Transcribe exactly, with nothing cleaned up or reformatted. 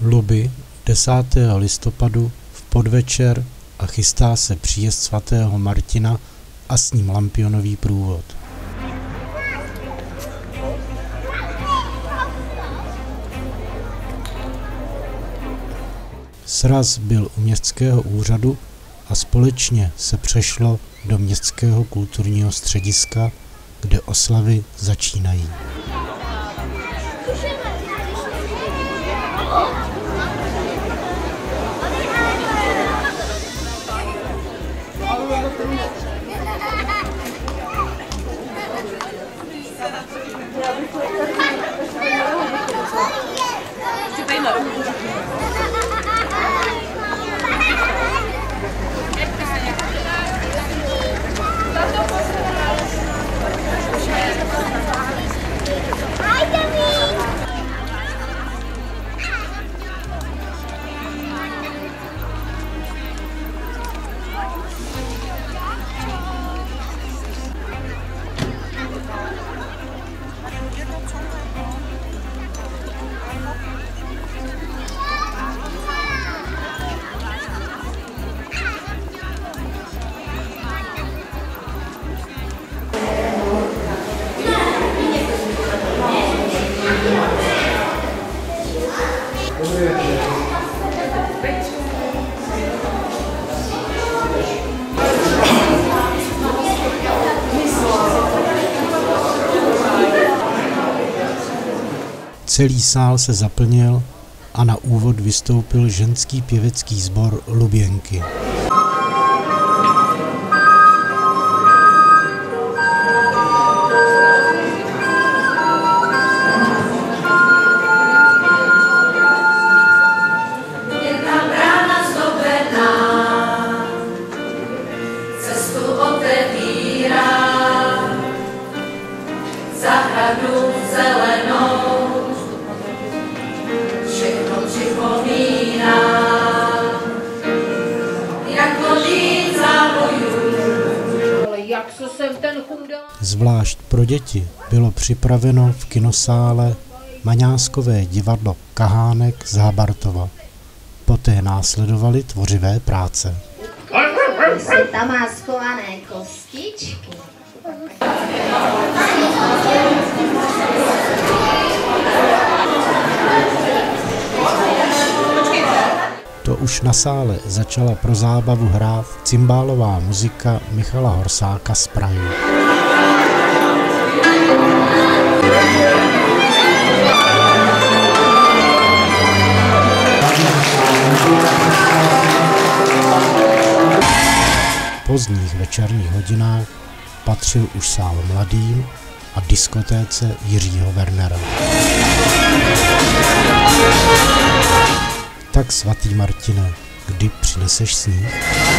Luby desátého listopadu v podvečer a chystá se příjezd svatého Martina a s ním lampionový průvod. Sraz byl u městského úřadu a společně se přešlo do městského kulturního střediska, kde oslavy začínají. Celý sál se zaplnil a na úvod vystoupil ženský pěvecký sbor Luběnky. Zvlášť pro děti bylo připraveno v kinosále Maňáskové divadlo Kahánek z Habartova. Poté následovaly tvořivé práce. Tam má schované kostičky. To už na sále začala pro zábavu hrát cymbálová muzika Michala Horsáka z Prahy. V pozdních večerních hodinách patřil už sál mladým a diskotéce Jiřího Wernera. Tak svatý Martine, kdy přineseš sníh?